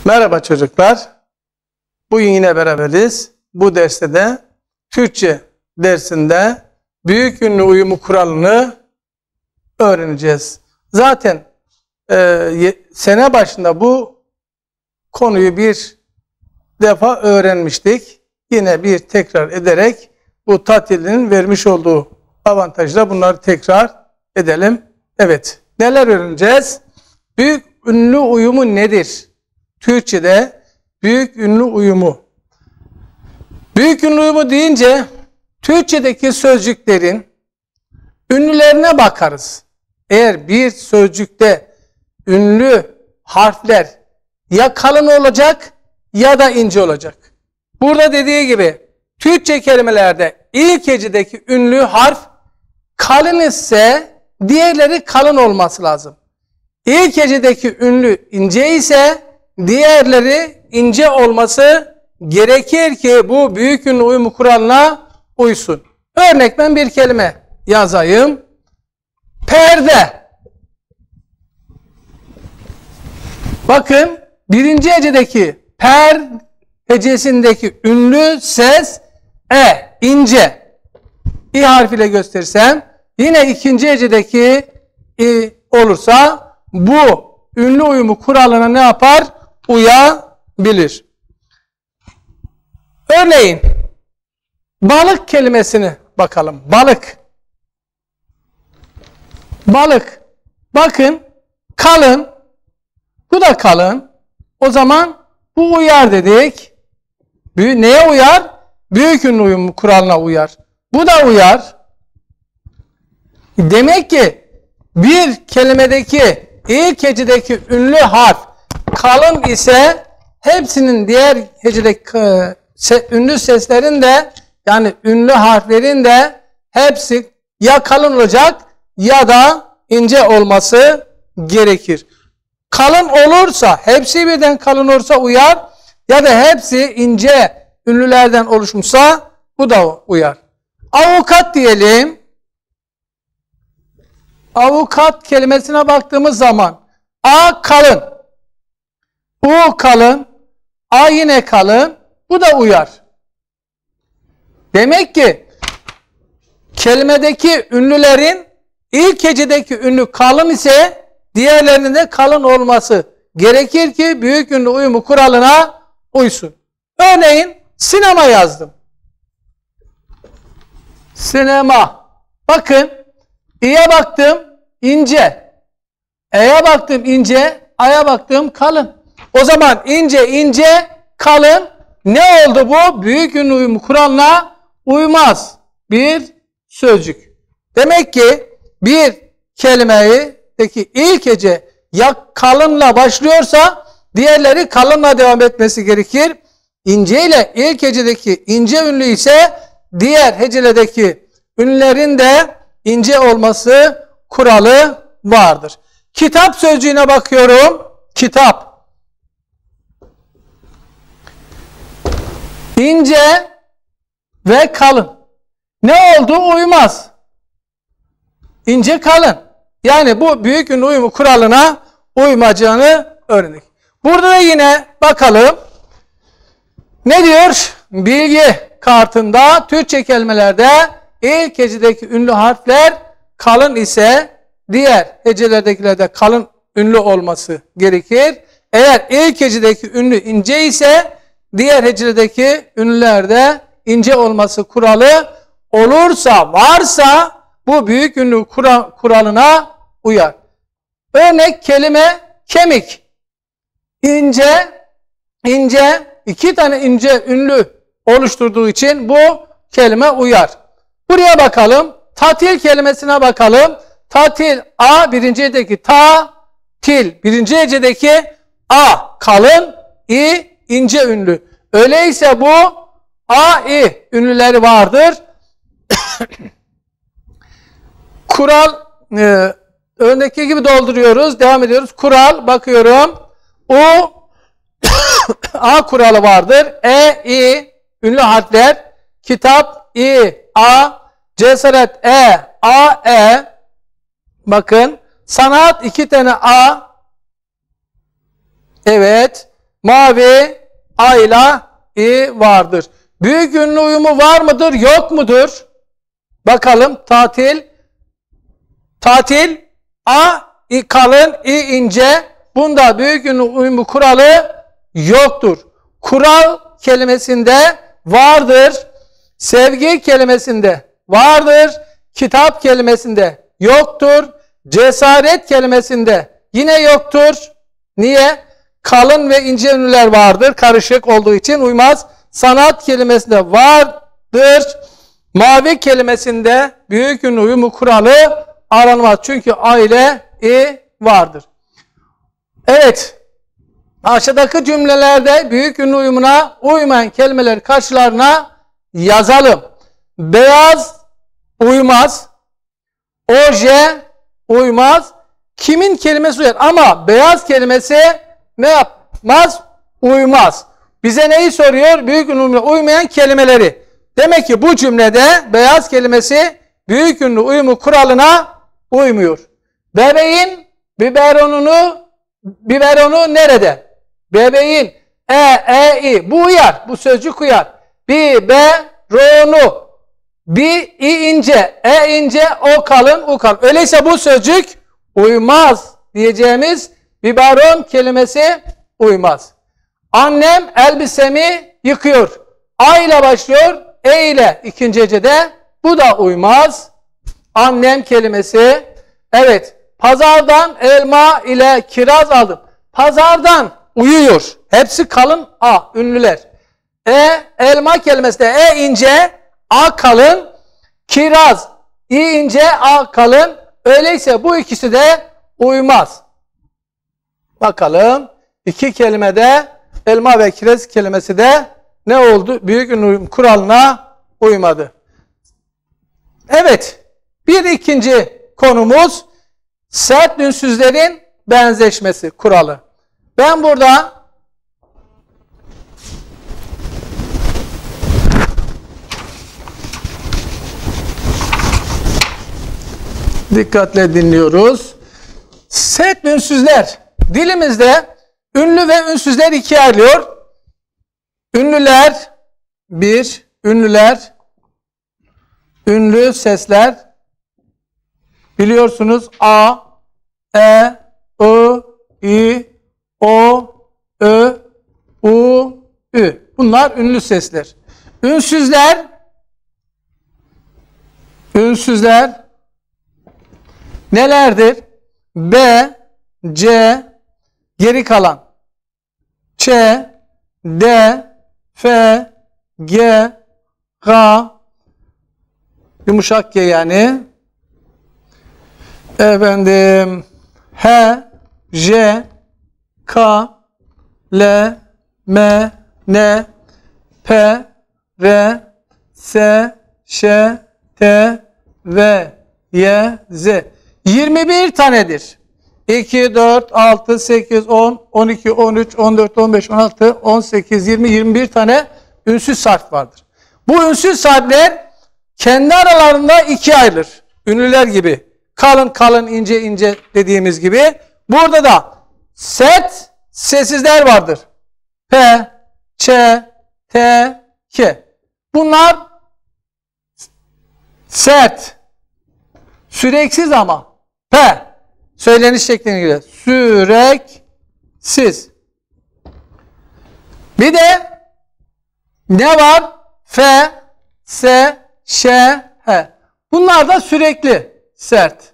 Merhaba çocuklar. Bugün yine beraberiz. Bu derste de Türkçe dersinde büyük ünlü uyumu kuralını öğreneceğiz. Zaten sene başında bu konuyu bir defa öğrenmiştik. Yine bir tekrar ederek bu tatilin vermiş olduğu avantajla bunları tekrar edelim. Evet, neler öğreneceğiz? Büyük ünlü uyumu nedir? Türkçe'de büyük ünlü uyumu. Büyük ünlü uyumu deyince Türkçedeki sözcüklerin ünlülerine bakarız. Eğer bir sözcükte ünlü harfler ya kalın olacak ya da ince olacak. Burada dediği gibi Türkçe kelimelerde ilk hecedeki ünlü harf kalın ise diğerleri kalın olması lazım. İlk hecedeki ünlü ince ise diğerleri ince olması gerekir ki bu büyük ünlü uyumu kuralına uysun. Örnek ben bir kelime yazayım. Perde. Bakın birinci hecedeki per hecesindeki ünlü ses ince. İ harfiyle gösterirsem yine ikinci hecedeki olursa bu ünlü uyumu kuralına ne yapar? Uyabilir. Örneğin balık kelimesini bakalım. Balık. Balık. Bakın kalın. Bu da kalın. O zaman bu uyar dedik. Neye uyar? Büyük ünlü uyumu kuralına uyar. Bu da uyar. Demek ki bir kelimedeki ilk hecedeki ünlü harf kalın ise hepsinin diğer hecedeki ünlü seslerin de yani ünlü harflerin de hepsi ya kalın olacak ya da ince olması gerekir. Kalın olursa, hepsi birden kalın olursa uyar ya da hepsi ince ünlülerden oluşmuşsa bu da uyar. Avukat diyelim. Avukat kelimesine baktığımız zaman A kalın, U kalın, A yine kalın, bu da uyar. Demek ki kelimedeki ünlülerin ilk hecedeki ünlü kalın ise diğerlerinin de kalın olması gerekir ki büyük ünlü uyumu kuralına uysun. Örneğin sinema yazdım. Sinema. Bakın İ'ye baktım ince. E'ye baktım ince. A'ya baktım kalın. O zaman ince kalın ne oldu bu? Büyük ünlü uyumu kuralına uymaz. Bir sözcük. Demek ki bir kelimedeki ilk hece ya kalınla başlıyorsa diğerleri kalınla devam etmesi gerekir. İnce ile ilk hecedeki ince ünlü ise diğer heceledeki ünlülerin de ince olması kuralı vardır. Kitap sözcüğüne bakıyorum. Kitap. İnce ve kalın. Ne oldu? Uymaz. İnce kalın. Yani bu büyük ünlü uyumu kuralına uymayacağını öğrendik. Burada da yine bakalım. Ne diyor? Bilgi kartında Türkçe kelimelerde ilk hecedeki ünlü harfler kalın ise diğer hecelerdekilerde kalın ünlü olması gerekir. Eğer ilk hecedeki ünlü ince ise diğer hecelerdeki ünlülerde ince olması kuralı olursa varsa bu büyük ünlü kuralına uyar. Örnek kelime kemik. İnce iki tane ince ünlü oluşturduğu için bu kelime uyar. Buraya bakalım. Tatil kelimesine bakalım. Tatil A birinci hecedeki ta-til. Birinci hecedeki A kalın, İ ince ünlü. Öyleyse bu A, İ ünlüleri vardır. Kural örnekteki gibi dolduruyoruz. Devam ediyoruz. Kural bakıyorum. U A kuralı vardır. E, İ ünlü harfler. Kitap İ, A, cesaret E, A, E. Bakın sanat iki tane A. Evet. mavi, ayla, i vardır. Büyük ünlü uyumu var mıdır, yok mudur? Bakalım. Tatil. Tatil, a kalın, i ince. Bunda büyük ünlü uyumu kuralı yoktur. Kural kelimesinde vardır. Sevgi kelimesinde vardır. Kitap kelimesinde yoktur. Cesaret kelimesinde yine yoktur. Niye? Kalın ve ince ünlüler vardır. Karışık olduğu için uymaz. Sanat kelimesinde vardır. Mavi kelimesinde büyük ünlü uyumu kuralı aranmaz. Çünkü aile vardır. Evet. Aşağıdaki cümlelerde büyük ünlü uyumuna uymayan kelimeleri karşılarına yazalım. Beyaz uymaz. Oje uymaz. Kimin kelimesi uyar? Ama beyaz kelimesi ne yapmaz? Uymaz. Bize neyi soruyor? Büyük ünlü uyumuna uymayan kelimeleri. Demek ki bu cümlede beyaz kelimesi büyük ünlü uyumu kuralına uymuyor. Bebeğin biberonu nerede? Bebeğin i bu uyar. Bu sözcük uyar. Biberonu i ince, ince, o kalın, u kalın. Öyleyse bu sözcük uymaz diyeceğimiz biberon kelimesi uymaz. Annem elbisemi yıkıyor. A ile başlıyor, e ile ikinci hecede. Bu da uymaz. Annem kelimesi. Evet. Pazardan elma ile kiraz aldım. Pazardan uyuyor. Hepsi kalın a ünlüler. Elma kelimesi de ince, a kalın. Kiraz i ince, a kalın. Öyleyse bu ikisi de uymaz. Bakalım. İki kelimede elma ve kiraz kelimesi de ne oldu? Büyük ünlü uyum kuralına uymadı. Evet. Bir ikinci konumuz sert ünsüzlerin benzeşmesi kuralı. Ben burada dikkatle dinliyoruz. Sert ünsüzler. Dilimizde ünlü ve ünsüzler ikiye ayrılıyor. Ünlüler bir, ünlü sesler. Biliyorsunuz a, e, i, o, ö, u, ü. Bunlar ünlü sesler. Ünsüzler nelerdir? B, C, geri kalan. Ç, D, F, G, G, yumuşak G yani. Efendim, H, J, K, L, M, N, P, R, S, Ş, T, V, Y, Z. 21 tanedir. 2, 4, 6, 8, 10, 12, 13, 14, 15, 16, 18, 20, 21 tane ünsüz harf vardır. Bu ünsüz harfler kendi aralarında ikiye ayrılır. Ünlüler gibi. Kalın kalın, ince ince dediğimiz gibi. Burada da sert sessizler vardır. P, Ç, T, K. Bunlar sert. Süreksiz ama. P. Söyleniş şekline göre. Süreksiz. Bir de ne var? F, S, Ş, H. Bunlar da sürekli. Sert.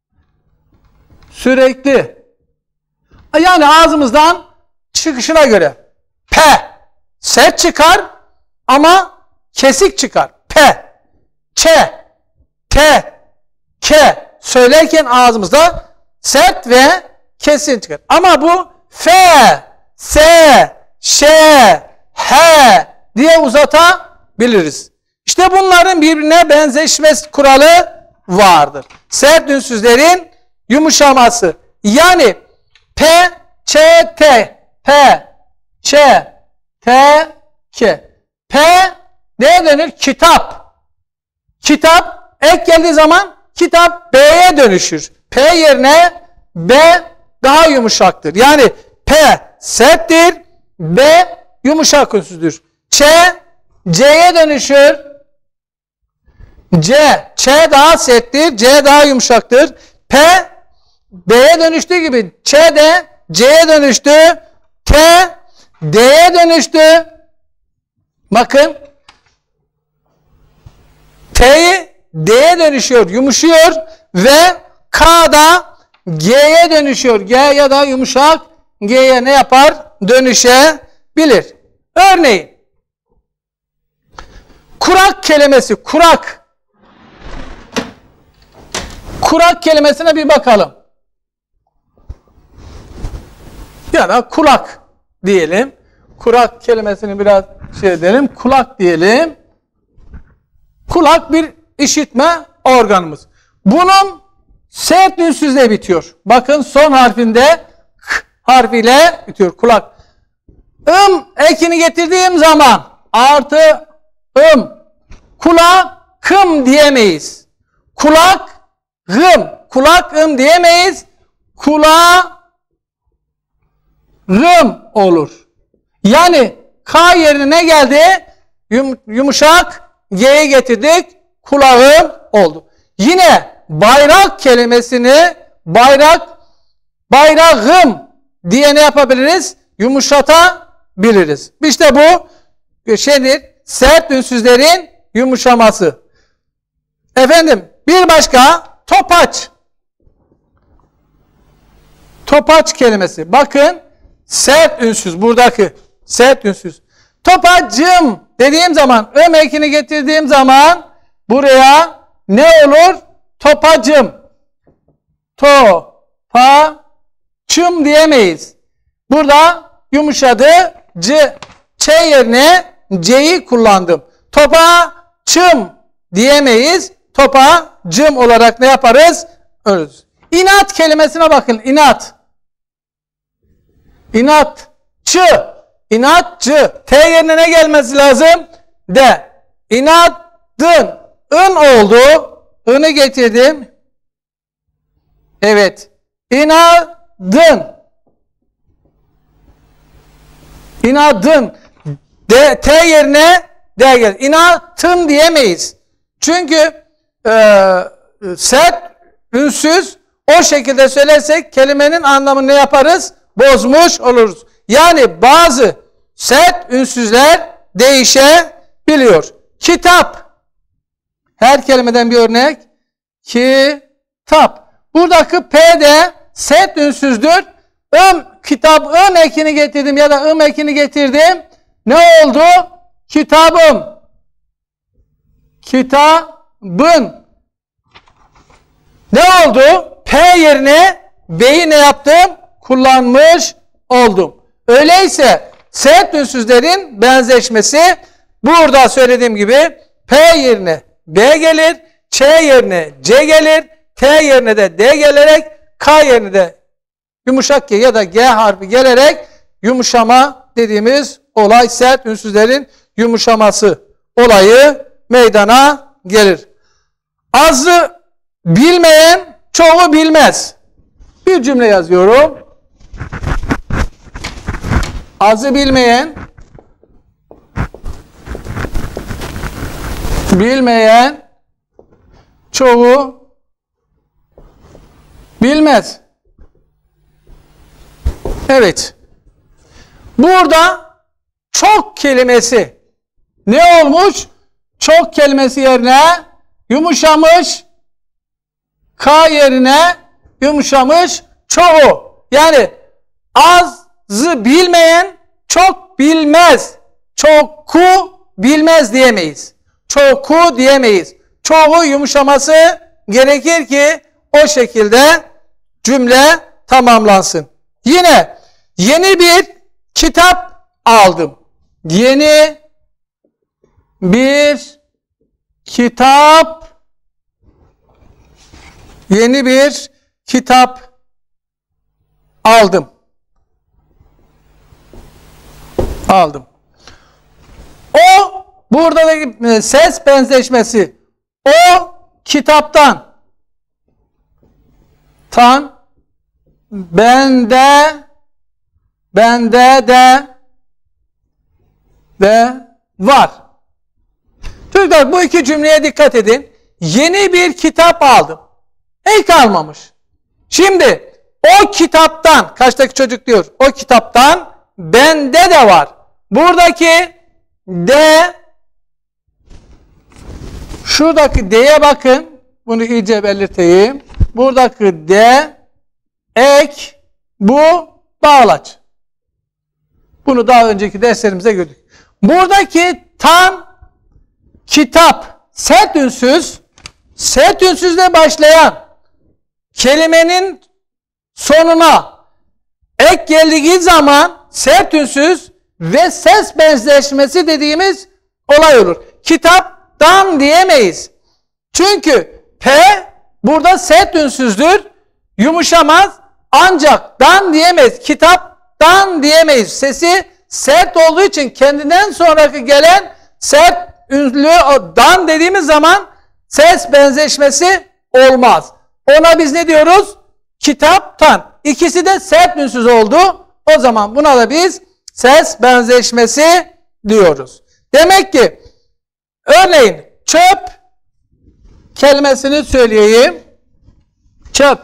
Sürekli. Yani ağzımızdan çıkışına göre. P. Sert çıkar ama kesik çıkar. P. Ç. T. K. Söylerken ağzımızda sert ve kesin çıkar. Ama bu F, S, Ş, H diye uzatabiliriz. İşte bunların birbirine benzeşmesi kuralı vardır. Sert ünsüzlerin yumuşaması. Yani P, Ç, T, P, Ç, T, K. P neye denir? Kitap. Kitap ek geldiği zaman kitap B'ye dönüşür. P yerine B daha yumuşaktır. Yani P serttir, B yumuşak ünsüzdür. Ç, C'ye dönüşür. Ç daha serttir. C daha yumuşaktır. P, B'ye dönüştüğü gibi Ç de C'ye dönüştü. T, D'ye dönüştü. Bakın. T'yi D'ye dönüşüyor, yumuşuyor ve K da G'ye dönüşüyor. G ya da yumuşak G'ye ne yapar? Dönüşebilir. Örneğin kurak kelimesi, kurak. Kurak kelimesine bir bakalım. Ya da kulak diyelim. Kurak kelimesini biraz şey edelim. Kulak diyelim. Kulak bir işitme organımız. Bunun sert ünsüzle bitiyor. Bakın son harfinde k harfiyle bitiyor. Kulak. Ekini getirdiğim zaman artı kulakım diyemeyiz. Kulakım diyemeyiz. Kulağım olur. Yani K yerine ne geldi? Yumuşak G'ye getirdik. Kulağım oldu. Yine bayrak kelimesini bayrağım diye ne yapabiliriz? Yumuşatabiliriz. İşte bu şeydir. Sert ünsüzlerin yumuşaması. Efendim bir başka topaç. Topaç kelimesi. Bakın sert ünsüz. Buradaki sert ünsüz. Topacım dediğim zaman ekini getirdiğim zaman buraya ne olur? Topacım. Topaçım diyemeyiz. Burada yumuşadı. Ç yerine C'yi kullandım. Topaçım diyemeyiz. Topacım olarak ne yaparız? Ölürüz. İnat kelimesine bakın. İnat. İnatçı. İnatçı. T yerine ne gelmesi lazım? D. İnadın. Oldu. I'nı getirdim. Evet. İnadın. T yerine D gelir. İnatın diyemeyiz. Çünkü sert ünsüz o şekilde söylersek kelimenin anlamını ne yaparız? Bozmuş oluruz. Yani bazı sert ünsüzler değişebiliyor. Kitap. Her kelimeden bir örnek. Kitap. Buradaki P de sert ünsüzdür. Kitap ekini getirdim ya da ekini getirdim. Ne oldu? Kitabım. Kitabın. Ne oldu? P yerine B'yi ne yaptım? Kullanmış oldum. Öyleyse sert ünsüzlerin benzeşmesi burada söylediğim gibi P yerine B gelir, Ç yerine C gelir, T yerine de D gelerek, K yerine de yumuşak G ya da G harfi gelerek yumuşama dediğimiz olay, sert ünsüzlerin yumuşaması olayı meydana gelir. Azı bilmeyen çoğu bilmez. Bir cümle yazıyorum. Azı bilmeyen çoğu bilmez. Evet. Burada çok kelimesi ne olmuş? Çok kelimesi yerine yumuşamış, K yerine yumuşamış çoğu. Yani azı bilmeyen çok bilmez. Çoku bilmez diyemeyiz. Çoku diyemeyiz. Çoğu yumuşaması gerekir ki o şekilde cümle tamamlansın. Yine yeni bir kitap aldım. Yeni bir kitap aldım. O buradaki ses benzeşmesi. O kitaptan bende de ve var. Çocuklar bu iki cümleye dikkat edin. Yeni bir kitap aldım. Kalmamış. Şimdi o kitaptan, kaçtaki çocuk diyor, o kitaptan bende de var. Buradaki D, şuradaki D'ye bakın. Bunu iyice belirteyim. Buradaki D, ek, bu bağlaç. Bunu daha önceki derslerimizde gördük. Buradaki tan, kitap, sert ünsüzle başlayan kelimenin sonuna ek geldiği zaman sert ünsüz ve ses benzeşmesi dediğimiz olay olur. Kitaptan diyemeyiz. Çünkü P burada sert ünsüzdür. Yumuşamaz. Ancak dan diyemeyiz. Kitaptan diyemeyiz. Sesi sert olduğu için kendinden sonraki gelen sert ünlü dan dediğimiz zaman ses benzeşmesi olmaz. Ona biz ne diyoruz? Kitaptan. İkisi de sert ünsüz oldu. O zaman buna da biz ses benzeşmesi diyoruz. Demek ki örneğin çöp kelimesini söyleyeyim. Çöp.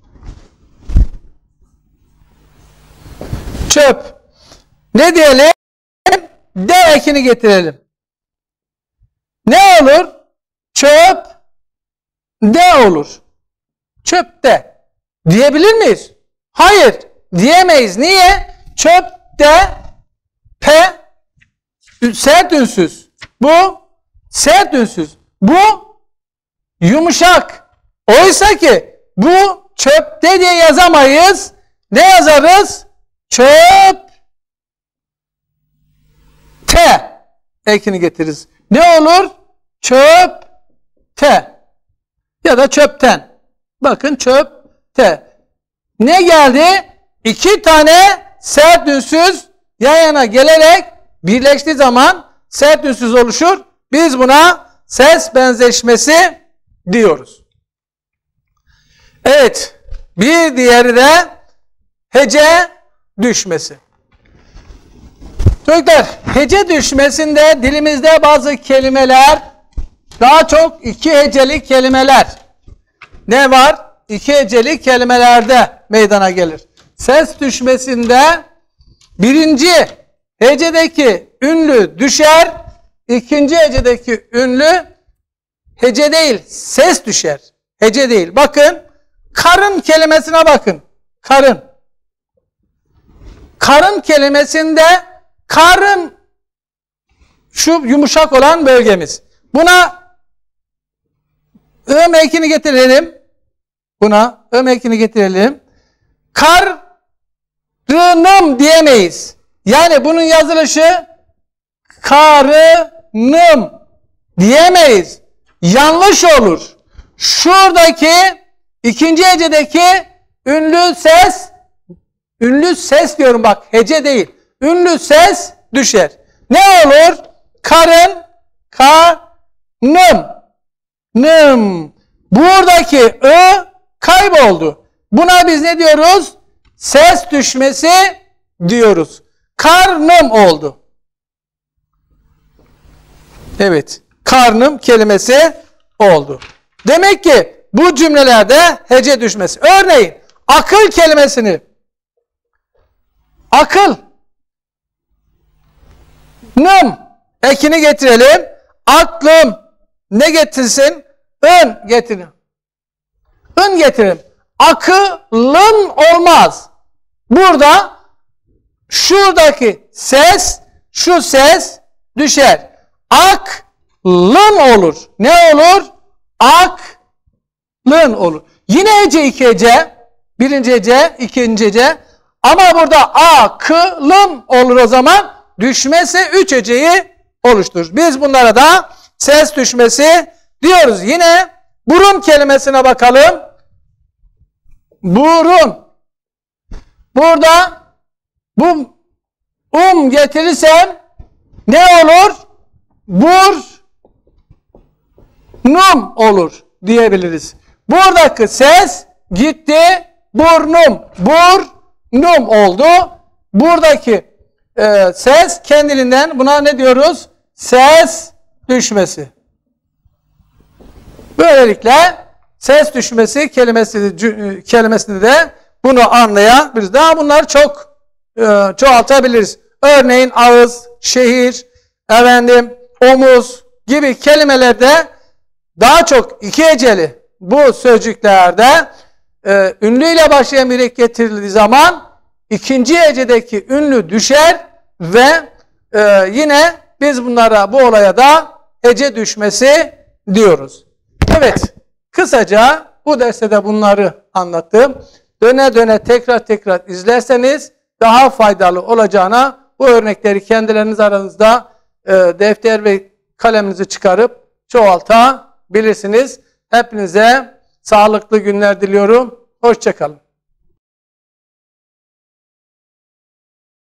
Çöp. Ne diyelim? D ekini getirelim. Ne olur? Çöp de olur. Çöpte. Diyebilir miyiz? Hayır. Diyemeyiz. Niye? Çöpte P sert ünsüz. Bu sert ünsüz. Bu yumuşak. Oysa ki bu çöpte diye yazamayız. Ne yazarız? Çöp te ekini getiririz. Ne olur? Çöp te ya da çöpten. Bakın çöp te. Ne geldi? İki tane sert ünsüz yan yana gelerek birleştiği zaman sert ünsüz oluşur. Biz buna ses benzeşmesi diyoruz. Evet. Bir diğeri de hece düşmesi. Çocuklar, hece düşmesinde dilimizde bazı kelimeler, daha çok iki heceli kelimeler ne var? İki heceli kelimelerde meydana gelir. Ses düşmesinde birinci hecedeki ünlü düşer, ikinci hecedeki ünlü hece değil, ses düşer. Hece değil. Bakın, karın kelimesine bakın. Karın. Karın kelimesinde karın şu yumuşak olan bölgemiz. Buna ım ekini getirelim. Buna ım ekini getirelim. Karınım diyemeyiz. Yani bunun yazılışı karınım diyemeyiz. Yanlış olur. Şuradaki ikinci hecedeki ünlü ses diyorum bak, hece değil. Ünlü ses düşer. Ne olur? Karın, nım. Buradaki ı kayboldu. Buna biz ne diyoruz? Ses düşmesi diyoruz. Karnım oldu. Evet. Karnım kelimesi oldu. Demek ki bu cümlelerde hece düşmesi. Örneğin akıl kelimesini akıl nım ekini getirelim. Aklım ne getirsin? Ön getirin. Ön getirin. Akılın olmaz. Burada şuradaki ses, şu ses düşer. Aklın olur. Ne olur? Aklın olur. Yine hece iki hece. Birinci hece, ikinci hece. Ama burada akılım olur o zaman. Düşmesi üç heceyi oluşturur. Biz bunlara da ses düşmesi diyoruz. Yine burun kelimesine bakalım. Burun. Burada bu getirirsem ne olur? Burnum olur diyebiliriz. Buradaki ses gitti. Burnum oldu. Buradaki ses kendiliğinden, buna ne diyoruz? Ses düşmesi. Böylelikle ses düşmesi kelimesini de bunu anlayabiliriz. Daha bunları çok çoğaltabiliriz. Örneğin ağız, şehir, omuz gibi kelimelerde daha çok iki heceli bu sözcüklerde ünlüyle başlayan bir ek getirildiği zaman ikinci hecedeki ünlü düşer ve yine biz bunlara, bu olaya da hece düşmesi diyoruz. Evet, kısaca bu derste de bunları anlattım. Döne döne tekrar izlerseniz daha faydalı olacağına, bu örnekleri kendileriniz aranızda defter ve kaleminizi çıkarıp çoğaltabilirsiniz. Hepinize sağlıklı günler diliyorum. Hoşça kalın.